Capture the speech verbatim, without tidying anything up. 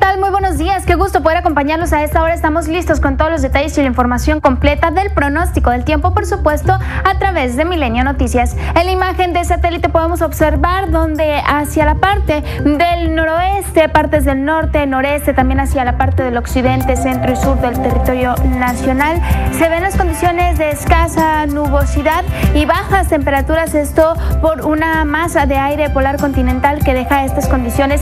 tal? Muy buenos días, qué gusto poder acompañarlos a esta hora. Estamos listos con todos los detalles y la información completa del pronóstico del tiempo, por supuesto, a través de Milenio Noticias. En la imagen de satélite podemos observar donde hacia la parte del noroeste, partes del norte, noreste, también hacia la parte del occidente, centro y sur del territorio nacional, se ven las condiciones de escasa nubosidad y bajas temperaturas, esto por una masa de aire polar continental que deja estas condiciones